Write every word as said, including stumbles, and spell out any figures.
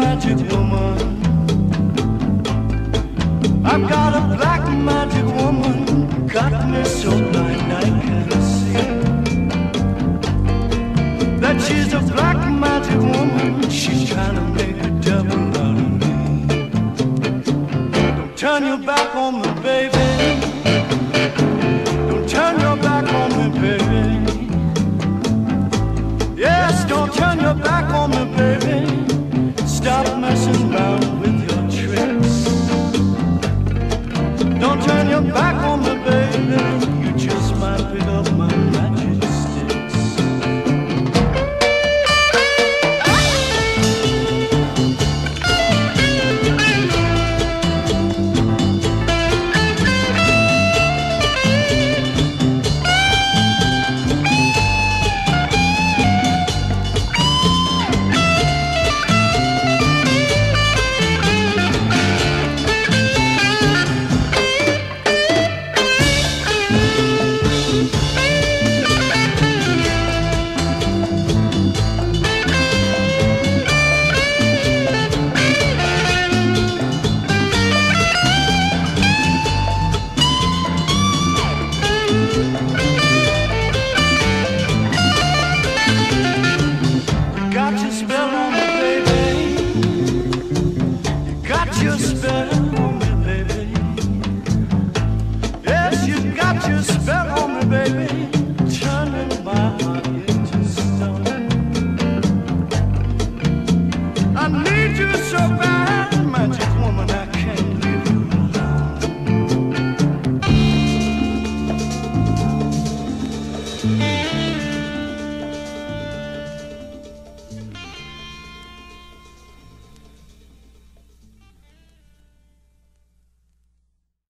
magic woman. I've got a black magic woman, got me so blind I can't see that she's a black magic woman. She's trying to make a devil out of me. Don't turn your back on me, baby. Don't turn your back on me, baby. Yes, don't turn your back on me, baby. Stop messing around with your tricks. Don't turn your back on